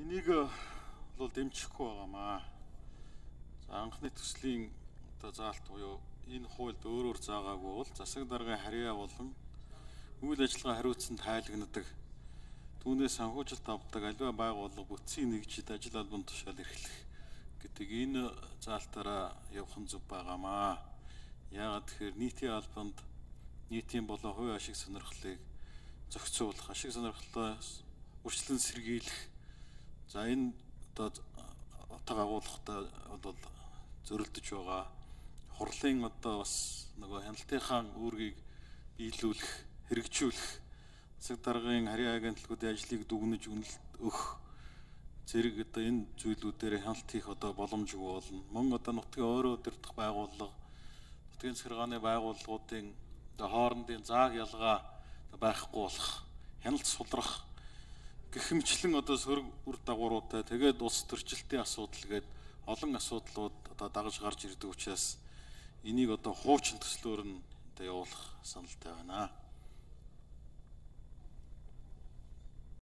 Энийг бол дэмжихгүй байгаамаа. За анхны төслийн заалт буюу энэ хуульд өөрөөр заагаагүй бол засаг даргын харьяа болон үйл ажиллагаа хариуцсан тайлгнадаг. Түүнээс санхүүжилт авдаг аливаа байгууллага бүтцийн нэгжид ажил албан тушаал эрхлэх гэдэг энэ заалтаараа явах нь зөв байгаамаа. Яагаад тэгэхээр нийтийн албанд нийтийн болон хувийн ашиг сонирхлыг зохицуулах, ашиг сонирхлоос үрчлэн сэргийлэх. За энэ одоо утга агуулгатай бол зөрөлдөж байгаа. Хурлын одоо бас нөгөө хяналтынхаа үүргийг биелүүлэх, хэрэгжүүлэх, засаг даргын харьяа агентлагуудын ажлыг дүгнэж үнэлт өгөх зэрэг одоо энэ зүйлүүдээр хяналт хийх одоо боломжгүй болно. Мөн одоо нутгийн өөрөө удирдах байгууллага, нутгийн захиргааны байгууллагуудын одоо хоорондын зааг ялгаа байхгүй болох, хяналт сулрах гэх мэтлэн одоо сөрөг үр дагавруутай тэгээд улс төрчлөлтийн асуудал гээд олон асуудлууд одоо дагаж гарч ирдэг учраас энийг одоо хуучин төслөөр нь одоо явуулах саналтай байна.